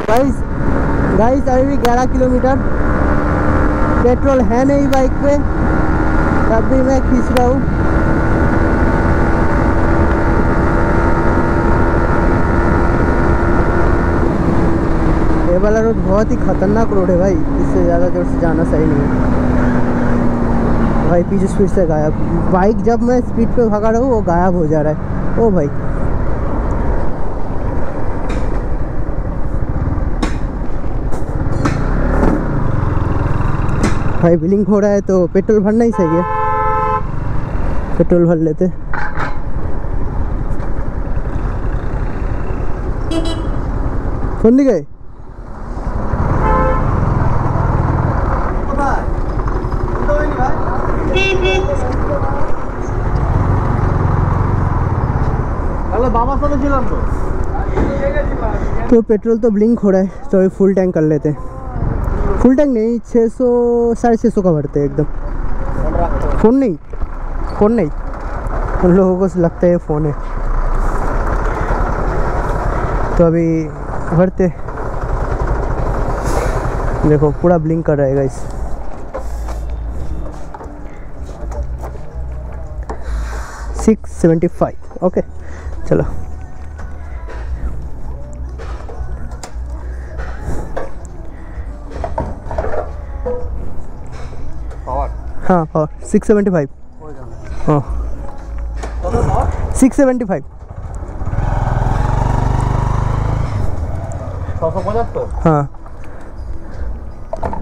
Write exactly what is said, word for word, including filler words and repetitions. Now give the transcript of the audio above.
Guys guys अभी भी ग्यारह किलोमीटर, पेट्रोल है नहीं बाइक पे, तब भी मैं खींच रहा हूँ। ये वाला रोड बहुत ही खतरनाक रोड है भाई, इससे ज़्यादा जोर से जाना सही नहीं है भाई। पीछे स्पीड से गायब, बाइक जब मैं स्पीड पे भगा रहा हूँ वो गायब हो जा रहा है। ओ भाई भाई बिलिंग हो रहा है तो पेट्रोल भरना ही सही है, पेट्रोल भर लेते। सुन नहीं गए तो पेट्रोल तो ब्लिंक हो रहा है, तो फुल टैंक कर लेते हैं। फुल टैंक नहीं, छः सौ साढ़े छः सौ का भरते हैं एकदम। फ़ोन नहीं, फ़ोन नहीं, उन लोगों को लगता है फ़ोन है, तो अभी भरते। देखो पूरा ब्लिंक कर रहेगा इस सिक्स सेवेंटी फाइव। ओके चलो हाँ पावर सिक्स सेवेंटी फाइव। हाँ सिक्स सेवेंटी फाइव। हाँ